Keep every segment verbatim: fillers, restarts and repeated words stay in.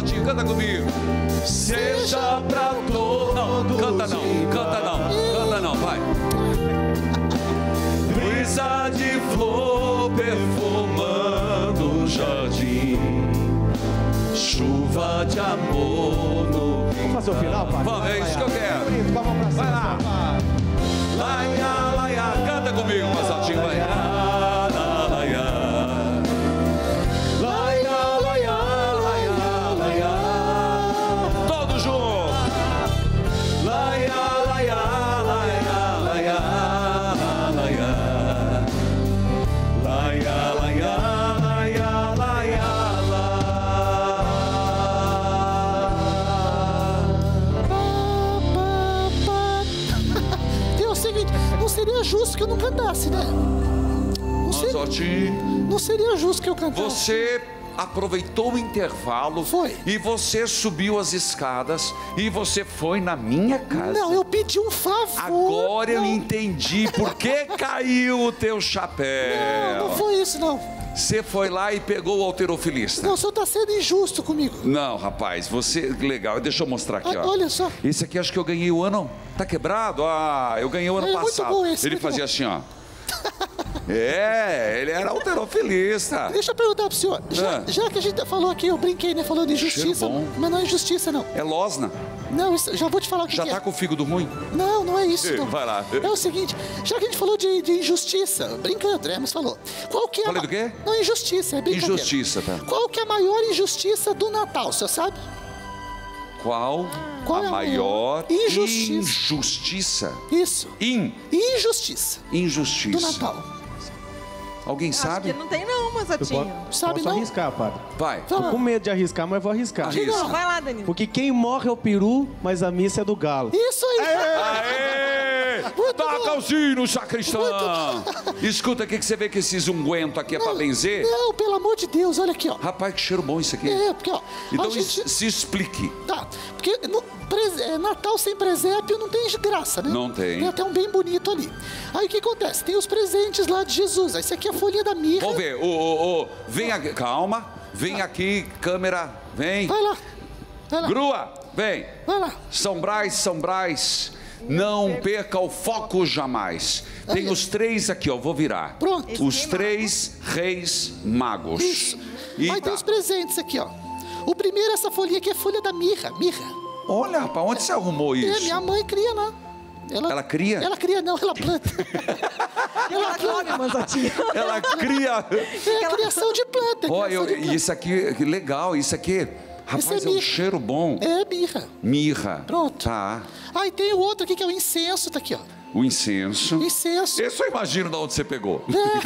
Manzotinho, canta comigo. Seja pra todos. Não, canta não, canta não, canta não, vai. Brisa de flor perfumando o jardim, chuva de amor no... Vamos fazer o final, pai? Vamos, é isso que eu quero. Vai lá. Laia, laia, canta comigo, Manzotinho, vai. Laia, laia. Laia, laia, laia, laia. Todo junto. Laia, laia, laia, laia, laia. Laia, laia, laia, laia, laia. Tem o seguinte, não seria justo que eu não cantasse, né? Não seria, Manzotinho, não seria justo que eu cantasse. você aproveitou o intervalo. Foi. E você subiu as escadas e você foi na minha casa. Não, eu pedi um favor. Agora eu não. entendi por que caiu o teu chapéu. Não, não foi isso, não. Você foi lá e pegou o halterofilista. Não, o senhor está sendo injusto comigo. Não, rapaz, você... Legal, deixa eu mostrar aqui, Ah, ó. olha só. Esse aqui acho que eu ganhei o ano... Tá quebrado? Ah, eu ganhei o ano É, muito passado. bom esse, Ele muito fazia bom. assim, ó. É, ele era halterofilista. Deixa eu perguntar pro senhor. Já, Ah. já que a gente falou aqui, eu brinquei, né? Falando de injustiça. Cheiro bom. Mas não é injustiça, não. É losna. Não, isso- já vou te falar o que, Já que tá é. com o fígado ruim? Não, não é isso, não. Vai lá. É o seguinte, já que a gente falou de, de injustiça, brincando, né? Mas falou. Qual que é Falei a... do quê? Não, injustiça, é brincadeira. Injustiça, tá. Qual que é a maior injustiça do Natal, o senhor sabe? Qual, Qual a é a maior maior injustiça? injustiça? Isso. In, Injustiça injustiça. do Natal. Alguém Acho sabe? que não tem não, Eu Manzotinho. posso, Sabe posso não? arriscar, padre. Vai. Tô com medo de arriscar, mas vou arriscar. Arrisca. Vai lá, Danilo. Porque quem morre é o peru, mas a missa é do galo. Isso aí. Aê! Muito Toca bom. o sino, sacristão! Escuta aqui que você vê que esses ungüento aqui é pra benzer. Não, pelo amor de Deus, olha aqui, ó. Rapaz, que cheiro bom isso aqui. É, porque, ó. Então a gente... es- se explique. Tá, porque no, pres- é, Natal sem presépio não tem graça, né? Não tem. Tem até um bem bonito ali. Aí o que acontece? Tem os presentes lá de Jesus. Aí esse aqui é a folhinha da mirra. Vamos ver. Ô, ô, ô, vem aqui. Calma. Vem aqui, câmera. Vem. Vai lá. Vai lá. Grua, vem. Vai lá. São Brás, São Brás. Não perca o foco jamais. Tem os três aqui, ó. Vou virar. Pronto. Os três reis magos. Isso. E Aí tem tá. os presentes aqui, ó. O primeiro, essa folhinha aqui é folha da mirra. Mirra. Olha, rapaz, onde você arrumou É, isso? minha mãe cria lá. Ela cria? Ela cria não, ela planta. Ela come, Manzotinho. Ela cria. É a criação de planta. é Ó, criação eu- de planta. isso aqui, que legal, isso aqui, rapaz, Esse é é um mirra. cheiro bom. É mirra. Mirra. Pronto. Tá. Aí tem o outro aqui que é o incenso, tá aqui, ó. O incenso. Incenso. Esse eu imagino de onde você pegou.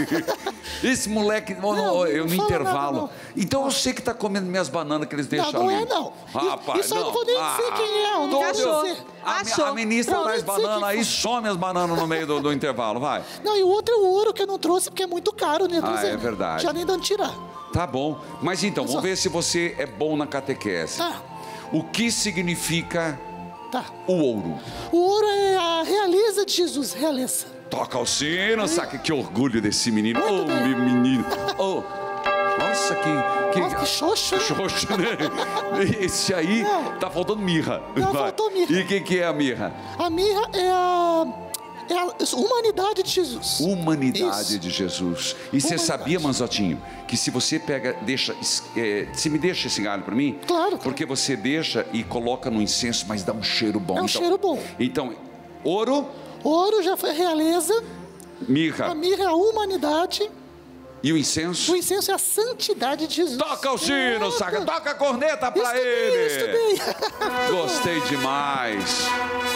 Esse moleque, oh, Não, eu não no fala intervalo. nada, não. Então eu sei que tá comendo minhas bananas que eles deixam não ali. é, não. Rapaz, Isso aí eu não vou nem dizer quem é, eu não Todo- vou Achou. dizer. A, mi- Achou. a ministra Não, traz nem sei banana quem aí, foi. some as bananas no meio do, do intervalo, vai. Não, e o outro é o ouro que eu não trouxe porque é muito caro, né? Ah, trazer, é né? verdade. Já nem dando tirar. Tá bom. Mas então, Mas, vamos ó. ver se você é bom na catequese. Tá, O que significa tá. o ouro? O ouro é a realeza de Jesus, realeza. Toca o sino, saca que orgulho desse menino. Muito Ô, bem. meu menino. Ô, nossa, que... que... Nossa, que xoxo, né? Xoxo, né? Esse aí Não. tá faltando mirra. Não, Vai. faltou mirra. E o que, que é a mirra? A mirra é a, é a humanidade de Jesus. Humanidade Isso. de Jesus. E você Humanidade. sabia, Manzotinho, que se você pega, deixa, é, você me deixa esse galho pra mim? Claro. Porque você deixa e coloca no incenso, mas dá um cheiro bom. É um então, cheiro bom. Então, ouro, Ouro já foi a realeza, mirra a mirra é a humanidade, e o incenso. o incenso é a santidade de Jesus. Toca o sino, É, saca. Toca a corneta pra Estudei, ele. estudei. Gostei demais.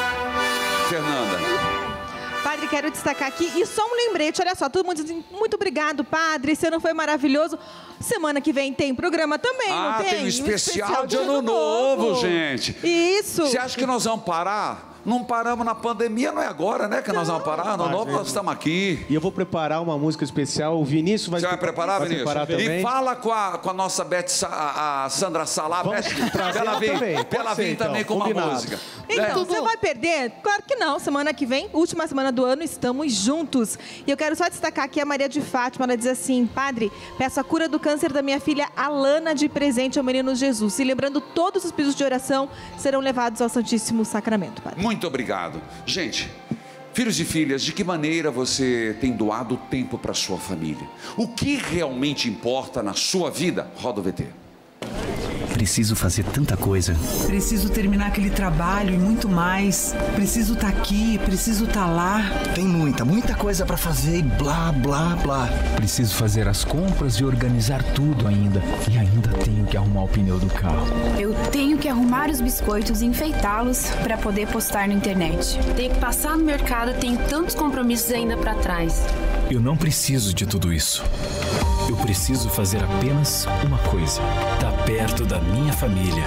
Fernanda. Padre, quero destacar aqui, e só um lembrete, olha só, todo mundo dizendo, muito obrigado, Padre, esse ano foi maravilhoso. Semana que vem tem programa também, Ah, não tem? tem um especial de Ano Novo, gente. Isso. Você acha que nós vamos parar? Não paramos na pandemia, não é agora, né? Que nós vamos parar. No novo nós estamos aqui. E eu vou preparar uma música especial. O Vinícius vai... Você vai preparar, vai Vinícius? Preparar também. E fala com a, com a nossa Beth, a, a Sandra Salá, Vamos Beth, trazer pra ela vir, também. pra ela Pode ser, vir então. também com Combinado. uma música. Então, É. você vai perder? Claro que não. Semana que vem, última semana do ano, estamos juntos. E eu quero só destacar aqui a Maria de Fátima. Ela diz assim: Padre, peço a cura do câncer da minha filha Alana de presente ao menino Jesus. E lembrando, todos os pedidos de oração serão levados ao Santíssimo Sacramento, Padre. Muito obrigado. Gente, filhos e filhas, de que maneira você tem doado tempo para sua família? O que realmente importa na sua vida? Roda o V T. Preciso fazer tanta coisa. Preciso terminar aquele trabalho e muito mais. Preciso estar aqui, preciso estar lá. Tem muita, muita coisa pra fazer e blá, blá, blá. Preciso fazer as compras e organizar tudo ainda. E ainda tenho que arrumar o pneu do carro. Eu tenho que arrumar os biscoitos e enfeitá-los para poder postar na internet. Tenho que passar no mercado, tenho tantos compromissos ainda para trás. Eu não preciso de tudo isso. Eu preciso fazer apenas uma coisa: estar perto da minha família.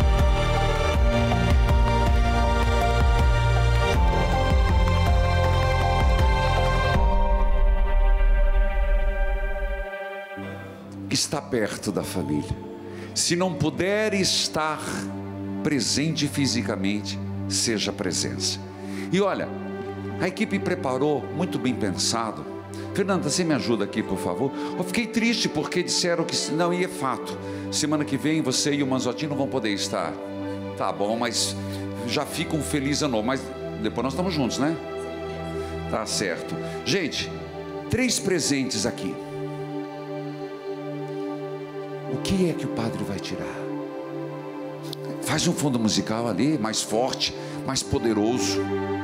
Está perto da família. Se não puder estar presente fisicamente, seja presença. E olha, a equipe preparou, muito bem pensado. Fernanda, você me ajuda aqui, por favor? Eu fiquei triste porque disseram que não, e é fato. Semana que vem você e o Manzotti não vão poder estar. Tá bom, mas já fico um feliz ano novo. Mas depois nós estamos juntos, né? Tá certo. Gente, três presentes aqui. O que é que o padre vai tirar? Faz um fundo musical ali, mais forte, mais poderoso.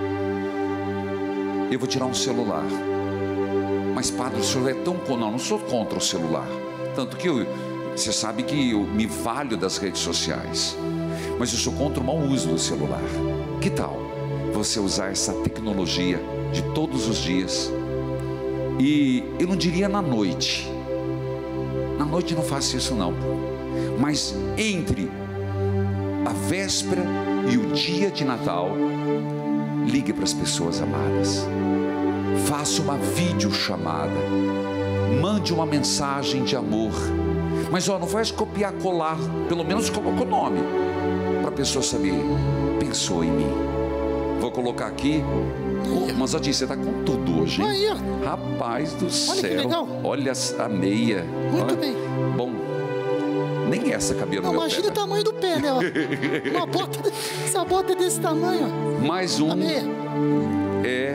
Eu vou tirar um celular. Mas padre, o senhor é tão... Não, não sou contra o celular. Tanto que eu, você sabe que eu me valho das redes sociais. Mas eu sou contra o mau uso do celular. Que tal você usar essa tecnologia de todos os dias? E eu não diria na noite. Na noite não faço isso não. Mas entre a véspera e o dia de Natal, ligue para as pessoas amadas. Faça uma videochamada. Mande uma mensagem de amor. Mas ó, não faz copiar, colar. Pelo menos coloca o nome, para a pessoa saber: pensou em mim. Vou colocar aqui. Oh, mas Adi, você está com tudo hoje, hein? Aí, ó. Rapaz do Olha céu. que legal. Olha a meia. Muito Olha. bem. Bom, nem essa cabia no Não, meu imagina pé. o tamanho do pé, né? Ó. Uma bota, essa bota é desse tamanho, ó. Mais um A meia. é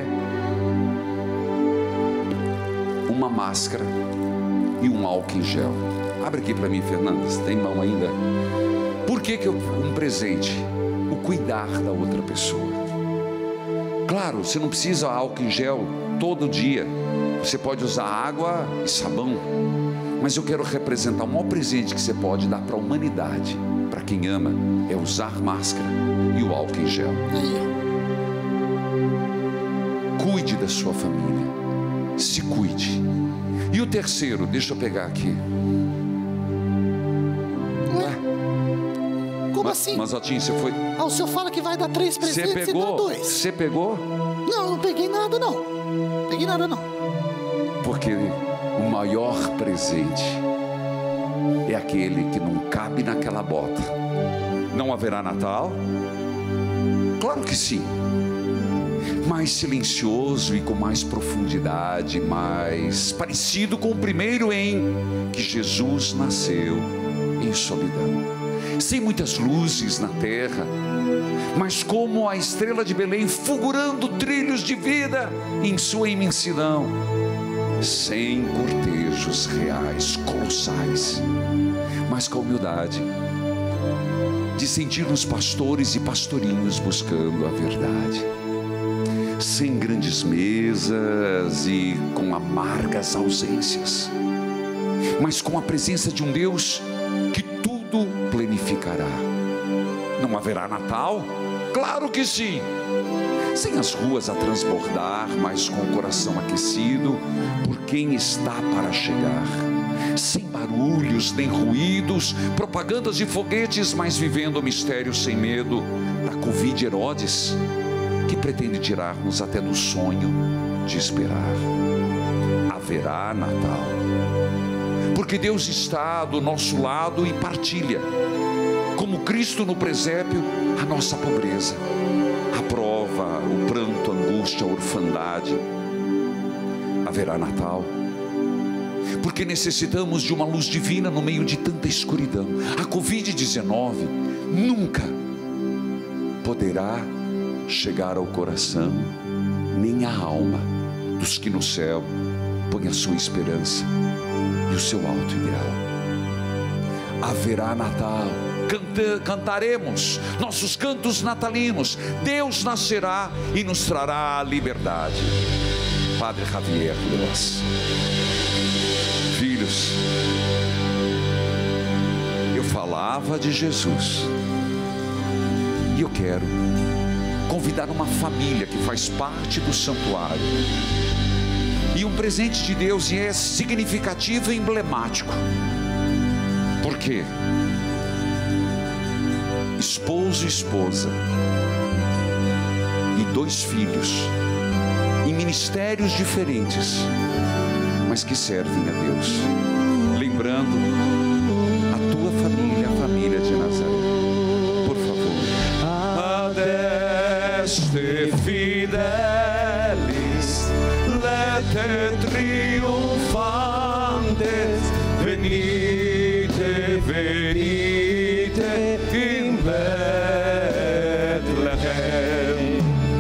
uma máscara e um álcool em gel. Abre aqui para mim, Fernanda, você tem mão ainda? Por que que eu, um presente? O cuidar da outra pessoa. Claro, você não precisa álcool em gel todo dia. Você pode usar água e sabão. Mas eu quero representar o maior presente que você pode dar para a humanidade, para quem ama, é usar máscara e o álcool em gel. Aí, ó. Cuide da sua família. Se cuide. E o terceiro, deixa eu pegar aqui. Ué? Como Mas, assim? mas Otinho, você foi... Ah, o senhor fala que vai dar três Você presentes e dá pegou? dois. Você pegou? Não, não peguei nada, não. Peguei nada, não. Porque o maior presente é aquele que não cabe naquela bota. Não haverá Natal? Claro que sim. Mais silencioso e com mais profundidade, mais parecido com o primeiro em que Jesus nasceu em solidão. Sem muitas luzes na terra, mas como a estrela de Belém fulgurando trilhos de vida em sua imensidão. Sem cortejos reais, colossais, mas com a humildade de sentir-nos pastores e pastorinhos buscando a verdade. Sem grandes mesas e com amargas ausências, mas com a presença de um Deus que tudo planificará. Não haverá Natal? Claro que sim! Sem as ruas a transbordar, mas com o coração aquecido por quem está para chegar. Sem barulhos nem ruídos, propagandas de foguetes, mas vivendo o mistério sem medo da Covid Herodes. que pretende tirar-nos até do sonho de esperar. Haverá Natal, porque Deus está do nosso lado e partilha, como Cristo no presépio, a nossa pobreza, a prova, o pranto, a angústia, a orfandade. Haverá Natal, porque necessitamos de uma luz divina no meio de tanta escuridão. A covid dezenove nunca poderá chegar ao coração, nem à alma dos que no céu põem a sua esperança e o seu alto ideal. Haverá Natal, Canta, cantaremos nossos cantos natalinos. Deus nascerá e nos trará a liberdade. Padre Javier Leoz. Filhos, eu falava de Jesus e eu quero convidar uma família que faz parte do santuário, e um presente de Deus, e é significativo e emblemático. Por quê? Esposo e esposa e dois filhos em ministérios diferentes, mas que servem a Deus, lembrando a tua família, a família de Nazaré. Por favor. Adeste fidelis, lete triunfantes, venite, venite in Bethlehem.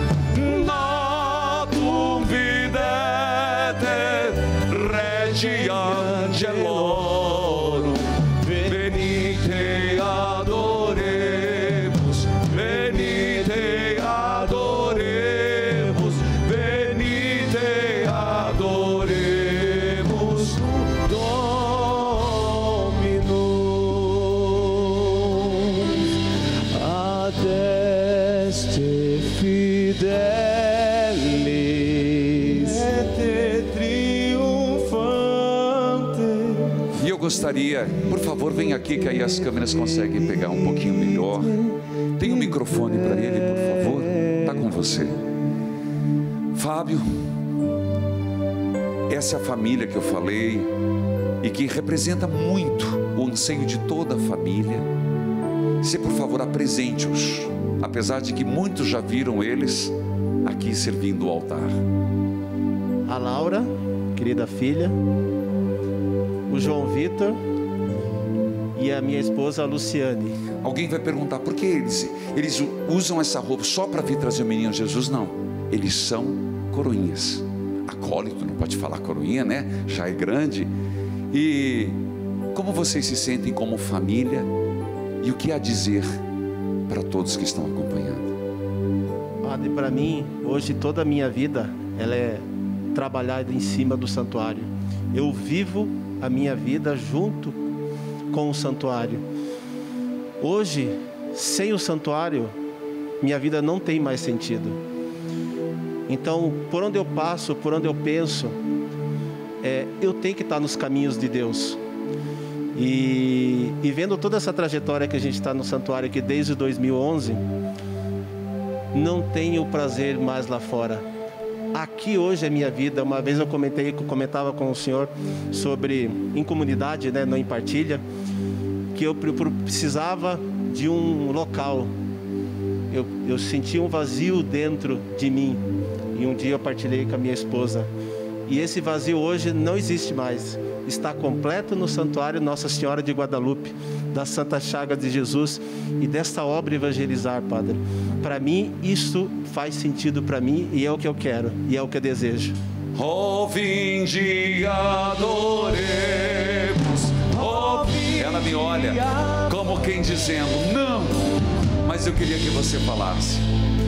Natum videte regi angelorum, venite adoremus, venite adoremus, venite adoremus Dominum. Adeste fidelis et triunfante. E eu gostaria, por favor, vem aqui que aí as câmeras conseguem pegar um pouquinho melhor. Tem um microfone para ele, por favor. Está com você. Fábio, essa é a família que eu falei e que representa muito o anseio de toda a família. Se por favor apresente-os, apesar de que muitos já viram eles aqui servindo o altar. A Laura, querida filha, o João Vitor e a minha esposa, a Luciane. Alguém vai perguntar por que eles, eles usam essa roupa só para vir trazer o menino Jesus? Não, eles são coroinhas. Acólito, não pode falar coroinha, né? Já é grande. E como vocês se sentem como família? E o que há a dizer para todos que estão acompanhando? Padre, para mim, hoje toda a minha vida, ela é trabalhada em cima do santuário. Eu vivo a minha vida junto com o santuário. Hoje, sem o santuário, minha vida não tem mais sentido. Então, por onde eu passo, por onde eu penso, é, eu tenho que estar nos caminhos de Deus. E, e vendo toda essa trajetória que a gente está no santuário aqui desde dois mil e onze, não tenho prazer mais lá fora. Aqui hoje é minha vida. Uma vez eu comentei, comentava com o senhor sobre em comunidade, né, não em partilha, que eu precisava de um local. Eu, eu senti um vazio dentro de mim. E um dia eu partilhei com a minha esposa. E esse vazio hoje não existe mais. Está completo no santuário Nossa Senhora de Guadalupe, da Santa Chaga de Jesus e desta obra Evangelizar, Padre. Para mim, isso faz sentido para mim e é o que eu quero e é o que eu desejo. Oh, vinde, adoremos. Oh, vinde. Ela me olha como quem dizendo, não, mas eu queria que você falasse.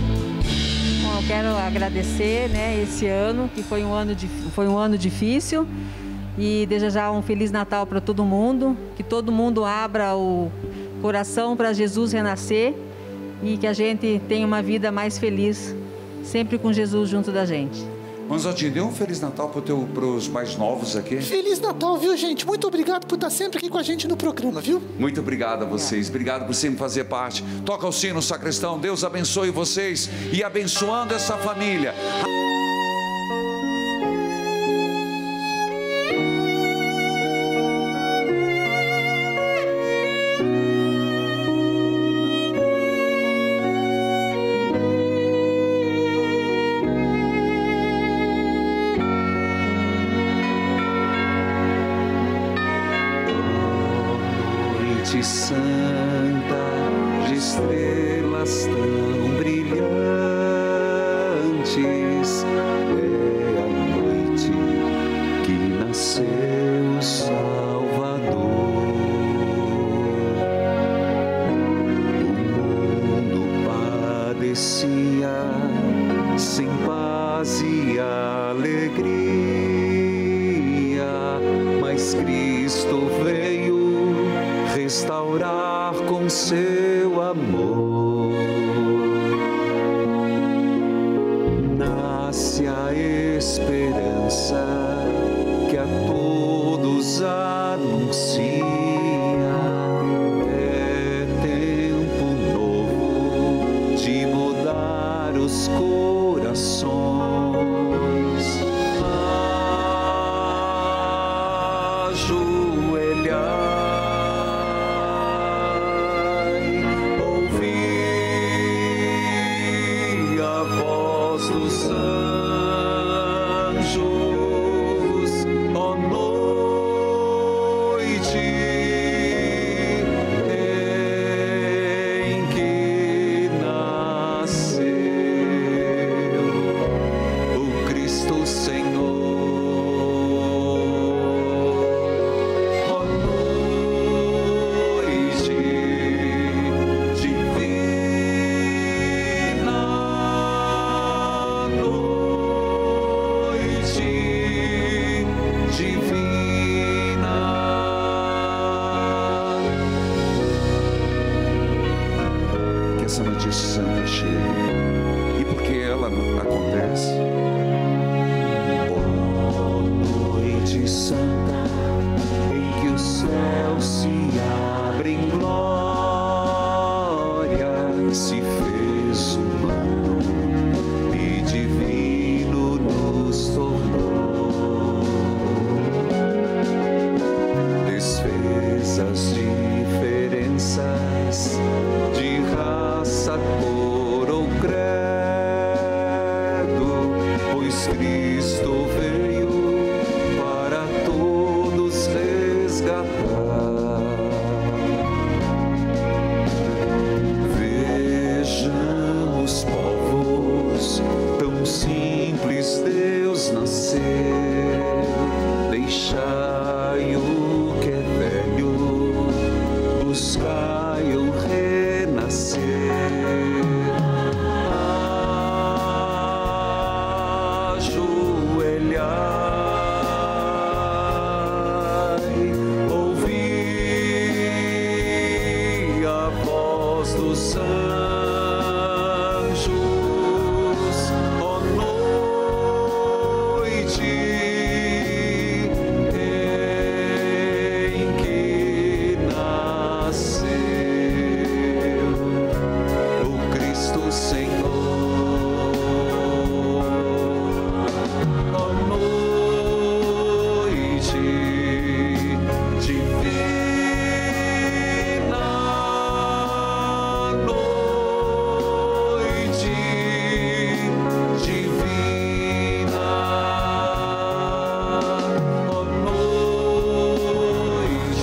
Bom, eu quero agradecer, né, esse ano, que foi um ano, de, foi um ano difícil. E desejar um Feliz Natal para todo mundo, que todo mundo abra o coração para Jesus renascer e que a gente tenha uma vida mais feliz, sempre com Jesus junto da gente. Mas Odinho, dê um Feliz Natal para os mais novos aqui. Feliz Natal, viu, gente? Muito obrigado por estar sempre aqui com a gente no programa, viu? Muito obrigado a vocês. Obrigado por sempre fazer parte. Toca o sino, sacristão. Deus abençoe vocês e abençoando essa família. Santa, de estrelas tão brilhantes, é a noite que nasceu o Salvador. O mundo padecia sem paz e alegria, mas Cristo veio restaurar com seu amor. Nasce a esperança que a todos anuncia. É tempo novo de mudar os corações. Ajoelhar, dos anjos, ó noite em que nasceu o Cristo Senhor, ó noite divina. Essa noite santa chegue, e porque ela acontece, oh noite santa em que o céu se abre em glória, se fez humano e divino nos tornou, desfez as diferenças de raça, cor ou credo, pois Cristo veio para todos resgatar. Vejamos, povos, tão simples Deus nasceu, deixai o que é velho, buscai o renascer. Ajoelhai, ouvi a voz dos anjos, ó noite em que nasceu o Cristo Senhor, ó noite divina, noite divina, ó noite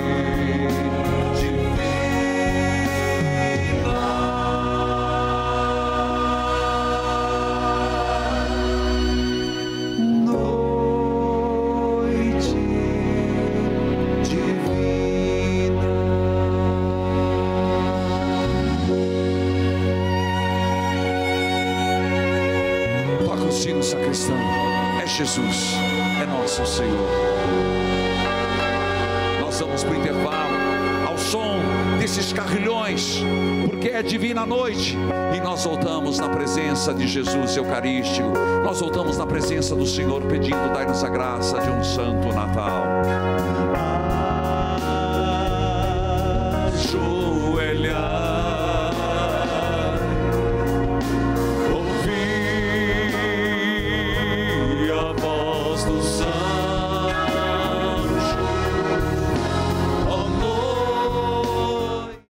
Toca o sino, sacristão. É Jesus, é nosso Senhor. Nós vamos para o intervalo. Ao ao som desses carrilhões, porque é divina noite, e nós voltamos na presença de Jesus Eucarístico, nós voltamos na presença do Senhor pedindo: dai-nos a graça de um santo Natal.